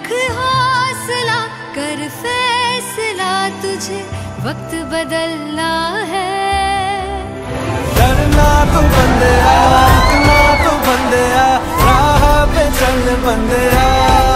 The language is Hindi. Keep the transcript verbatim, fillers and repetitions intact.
रख हौसला, कर फैसला, तुझे वक्त बदलना है। डरना तो बंदया, रुकना तो बंदया, राह पे चल बंदया।